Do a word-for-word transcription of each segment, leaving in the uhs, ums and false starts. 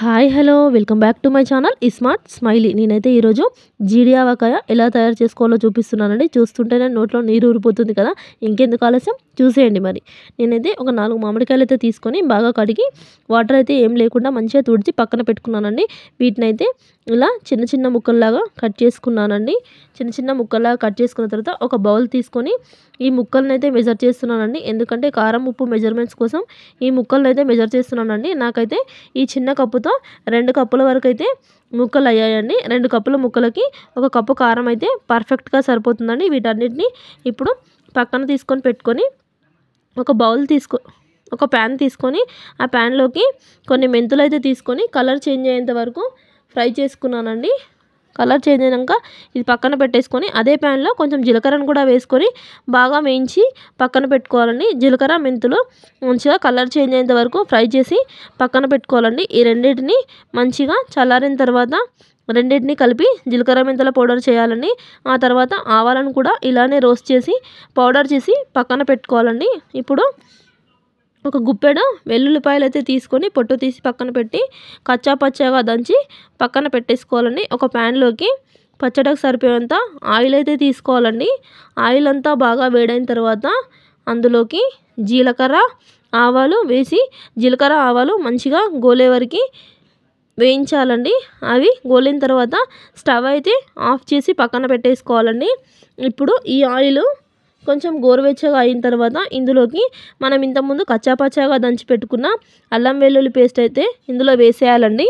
Hi hello welcome back to my channel Smart Smiley. నేనైతే ఈరోజు జీడి ఆవకాయ ఎలా తయారు చేసుకోవాలో చూపిస్తున్నానండి. చూస్తుంటేనే నోట్లో నీరు ఊరిపోతుంది కదా, ఇంకెందుకు ఆలస్యం చూసేయండి. మరి నేనైతే ఒక నాలుగు మామిడికాయలు అయితే తీసుకొని బాగా కడిగి వాటర్ అయితే ఏం లేకుండా మంచిగా తుడిచి పక్కన పెట్టుకున్నానండి. వీటిని అయితే ఇలా చిన్న చిన్న ముక్కల్లాగా కట్ చేసుకున్నానండి. చిన్న చిన్న ముక్కల్లాగా కట్ చేసుకున్న తర్వాత ఒక బౌల్ తీసుకొని ఈ ముక్కలను అయితే మెజర్ చేస్తున్నానండి. ఎందుకంటే కారం ఉప్పు మెజర్మెంట్స్ కోసం ఈ ముక్కలను అయితే మెజర్ చేస్తున్నానండి. నాకైతే ఈ చిన్న కప్పుతో రెండు కప్పుల వరకు అయితే ముక్కలు అయ్యాయండి. రెండు కప్పుల ముక్కలకి ఒక కప్పు కారం అయితే పర్ఫెక్ట్గా సరిపోతుందండి. వీటన్నిటిని ఇప్పుడు పక్కన తీసుకొని పెట్టుకొని ఒక బౌల్ తీసుకో ఒక ప్యాన్ తీసుకొని ఆ ప్యాన్లోకి కొన్ని మెంతులు అయితే తీసుకొని కలర్ చేంజ్ అయ్యేంత వరకు ఫ్రై చేసుకున్నానండి. కలర్ చేంజ్ అయినాక ఇది పక్కన పెట్టేసుకొని అదే ప్యాన్లో కొంచెం జీలకర్రను కూడా వేసుకొని బాగా వేయించి పక్కన పెట్టుకోవాలండి. జీలకర్ర మెంతులు మంచిగా కలర్ చేంజ్ అయ్యేంత వరకు ఫ్రై చేసి పక్కన పెట్టుకోవాలండి. ఈ రెండింటిని మంచిగా చల్లారిన తర్వాత రెండింటిని కలిపి జీలకర్ర మెంతుల పౌడర్ చేయాలండి. ఆ తర్వాత ఆవాలను కూడా ఇలానే రోస్ట్ చేసి పౌడర్ చేసి పక్కన పెట్టుకోవాలండి. ఇప్పుడు ఒక గుప్పెడు వెల్లుల్లిపాయలు అయితే తీసుకొని పొట్టు తీసి పక్కన పెట్టి కచ్చా పచ్చాగా దంచి పక్కన పెట్టేసుకోవాలండి. ఒక ప్యాన్లోకి పచ్చడికి సరిపోయేంత ఆయిల్ అయితే తీసుకోవాలండి. ఆయిల్ అంతా బాగా వేడైన తర్వాత అందులోకి జీలకర్ర ఆవాలు వేసి జీలకర్ర ఆవాలు మంచిగా గోలే వరకు వేయించాలండి. అవి గోలిన తర్వాత స్టవ్ అయితే ఆఫ్ చేసి పక్కన పెట్టేసుకోవాలండి. ఇప్పుడు ఈ ఆయిల్ కొంచెం గోరువెచ్చగా అయిన తర్వాత ఇందులోకి మనం ఇంతకుముందు కచ్చాపచ్చాగా దంచి పెట్టుకున్న అల్లం వెల్లుల్లి పేస్ట్ అయితే ఇందులో వేసేయాలండి.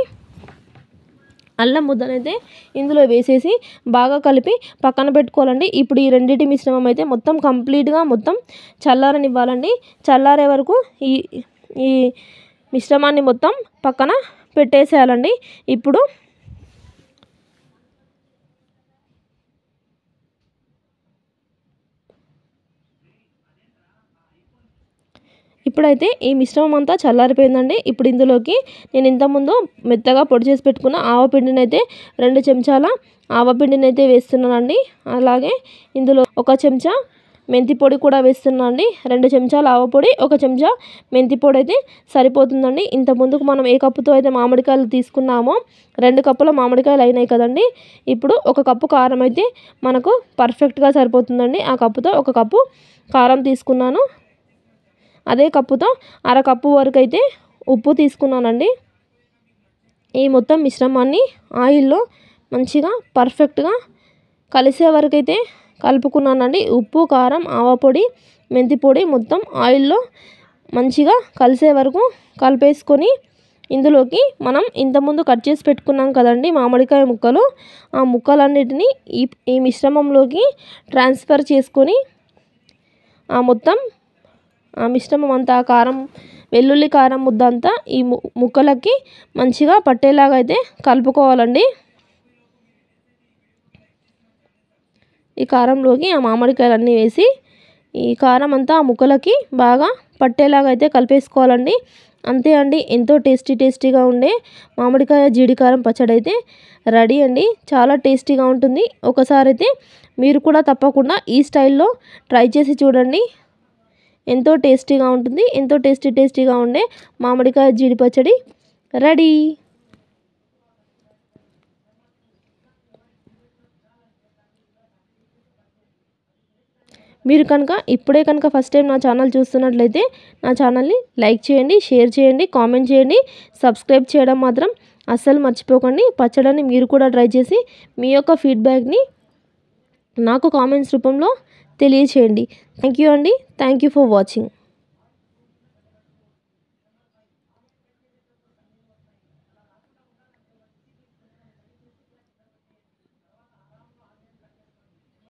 అల్లం ముద్దనైతే ఇందులో వేసేసి బాగా కలిపి పక్కన పెట్టుకోవాలండి. ఇప్పుడు ఈ రెండింటి మిశ్రమం అయితే మొత్తం కంప్లీట్గా మొత్తం చల్లారనివ్వాలండి. చల్లారే వరకు ఈ ఈ మిశ్రమాన్ని మొత్తం పక్కన పెట్టేసేయాలండి. ఇప్పుడు ఇప్పుడైతే ఈ మిశ్రమం అంతా చల్లారిపోయిందండి. ఇప్పుడు ఇందులోకి నేను ఇంతకుముందు మెత్తగా పొడి చేసి పెట్టుకున్న ఆవపిండిని అయితే రెండు చెంచాల ఆవపిండిని అయితే వేస్తున్నానండి. అలాగే ఇందులో ఒక చెంచా మెంతి పొడి కూడా వేస్తున్నానండి. రెండు చెంచాల ఆవపొడి ఒక చెంచా మెంతి పొడి అయితే సరిపోతుందండి. ఇంత ముందుకు మనం ఏ కప్పుతో అయితే మామిడికాయలు తీసుకున్నామో రెండు కప్పుల మామిడికాయలు అయినాయి కదండి. ఇప్పుడు ఒక కప్పు కారం అయితే మనకు పర్ఫెక్ట్గా సరిపోతుందండి. ఆ కప్పుతో ఒక కప్పు కారం తీసుకున్నాను. అదే కప్పుతో అరకప్పు వరకు అయితే ఉప్పు తీసుకున్నానండి. ఈ మొత్తం మిశ్రమాన్ని ఆయిల్లో మంచిగా పర్ఫెక్ట్గా కలిసే వరకు అయితే కలుపుకున్నానండి. ఉప్పు కారం ఆవపొడి మెంతి పొడి మొత్తం ఆయిల్లో మంచిగా కలిసే వరకు కలిపేసుకొని ఇందులోకి మనం ఇంతకుముందు కట్ చేసి పెట్టుకున్నాం కదండి మామిడికాయ ముక్కలు, ఆ ముక్కలన్నిటినీ ఈ ఈ మిశ్రమంలోకి ట్రాన్స్ఫర్ చేసుకొని ఆ మొత్తం ఆ మిశ్రమం అంతా కారం వెల్లుల్లి కారం ముద్ద అంతా ఈ ముక్కలకి మంచిగా పట్టేలాగా అయితే కలుపుకోవాలండి. ఈ కారంలోకి ఆ మామిడికాయలన్నీ వేసి ఈ కారం అంతా ఆ ముక్కలకి బాగా పట్టేలాగా అయితే కలిపేసుకోవాలండి. అంతే అండి, ఎంతో టేస్టీ టేస్టీగా ఉండే మామిడికాయ జీడికారం పచ్చడి అయితే రెడీ అండి. చాలా టేస్టీగా ఉంటుంది. ఒకసారి అయితే మీరు కూడా తప్పకుండా ఈ స్టైల్లో ట్రై చేసి చూడండి. ఎంతో టేస్టీగా ఉంటుంది. ఎంతో టేస్టీ టేస్టీగా ఉండే మామిడికాయ జీడి పచ్చడి రెడీ. మీరు కనుక ఇప్పుడే కనుక ఫస్ట్ టైం నా ఛానల్ చూస్తున్నట్లయితే నా ఛానల్ని లైక్ చేయండి, షేర్ చేయండి, కామెంట్ చేయండి, సబ్స్క్రైబ్ చేయడం మాత్రం అస్సలు మర్చిపోకండి. పచ్చడిని మీరు కూడా ట్రై చేసి మీ యొక్క ఫీడ్బ్యాక్ని నాకు కామెంట్స్ రూపంలో తెలియచేయండి. థ్యాంక్ యూ అండి. Thank you for watching.